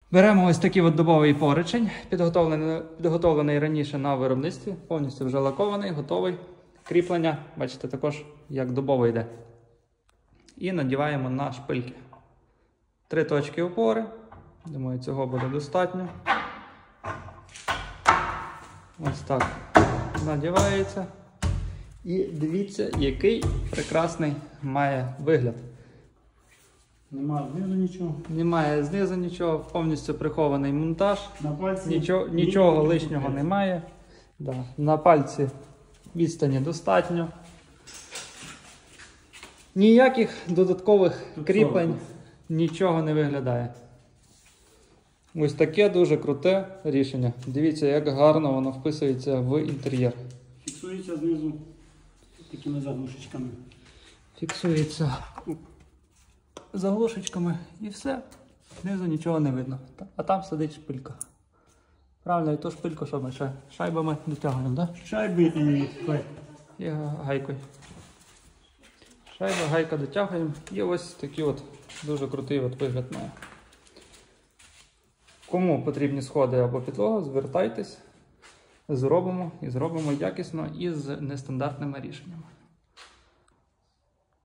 Беремо ось такий от дубовий поручень, підготовлений раніше на виробництві, повністю вже лакований, готовий. Кріплення, бачите, також як дубовий йде. І надіваємо на шпильки. 3 точки опори. Думаю, цього буде достатньо. Ось так надівається. І дивіться, який прекрасний має вигляд. Немає знизу нічого. Немає знизу нічого, повністю прихований монтаж. На пальці Нічого лишнього немає. Да. На пальці відстані достатньо. Ніяких додаткових кріплень, нічого не виглядає. Ось таке дуже круте рішення. Дивіться, як гарно воно вписується в інтер'єр. Фіксується знизу такими заглушечками. Фіксується заглушечками і все. Знизу нічого не видно. А там сидить шпилька. Правильно, і ту шпильку, що ми ще шайбами дотягуємо, так? Шайби І гайкою. Шайба, гайка дотягуємо. І ось такий от дуже крутий от вигляд має. Кому потрібні сходи або підлога, звертайтесь, зробимо і зробимо якісно і з нестандартними рішеннями.